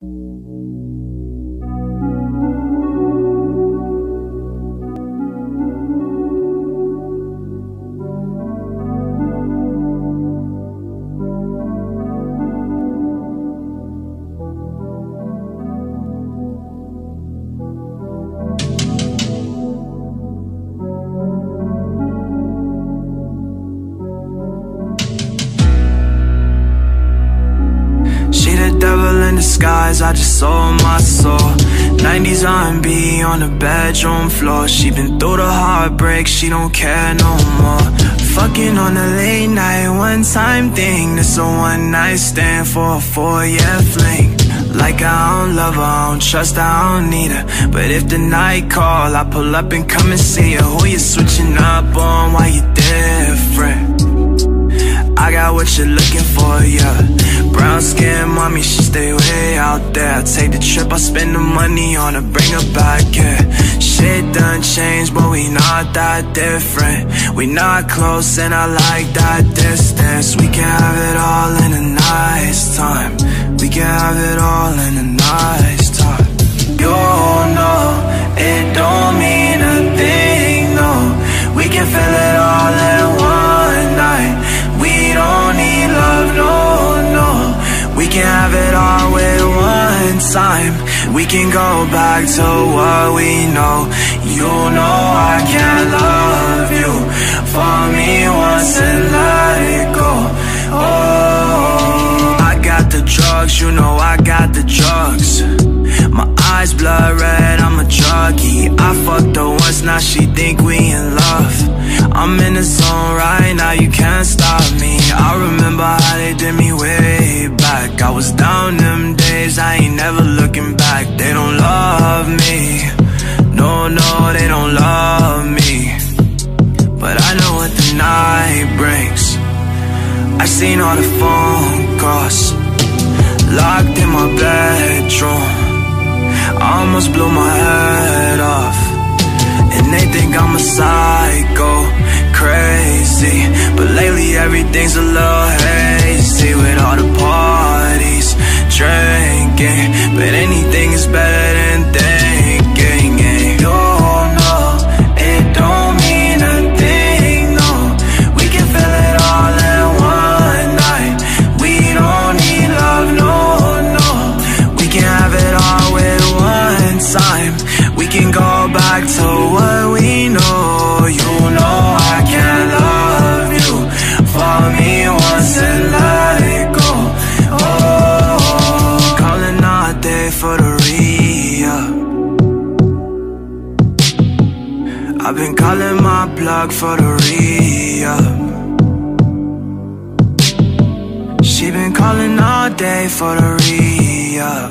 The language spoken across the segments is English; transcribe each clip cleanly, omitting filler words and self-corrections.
Disguise, I just sold my soul. 90s R&B on the bedroom floor. She been through the heartbreak, she don't care no more. Fucking on a late night, one-time thing. This a one-night stand for a 4-year fling. Like I don't love her, I don't trust her, I don't need her. But if the night call, I pull up and come and see her. Who you switching up on, why you different? I got what you're looking for, yeah. Brown skin mommy, she stay way out there. I take the trip, I spend the money on her, bring her back, yeah. Shit done changed, but we not that different. We not close and I like that distance. We can have it all in a nice time. We can have it all in a nice time. You know, it don't mean a thing, no. We can feel it all in one night. We don't need love, no, no. We can have it all with one time. We can go back to what we know. You know I can't love you for me once and let it go. Oh, I got the drugs, you know I got the drugs. My eyes blood red, I'm a druggie. I fucked her once, now she think we in love. I'm in the zone right now, you can't stop me. I remember how they did me way back. I was down them days, I ain't never looking back. They don't love me, no, no, they don't love me. But I know what the night brings. I seen all the phone calls, locked in my bedroom. I almost blew my head off. And they think I'm a psycho, crazy. But lately everything's a little hazy. With all the parties, drinking. But anything is better than thinking. And you know, it don't mean a thing, no. We can feel it all in one night. We don't need love, no, no. We can have it all with one time. We can go back to what we know. You know I can't love you for me once and let it go. Oh, calling all day for the re-up. I've been calling my plug for the re-up. She been calling all day for the re-up.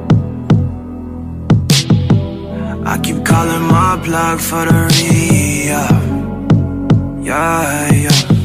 I keep calling my plug for the re-up. Yeah, yeah.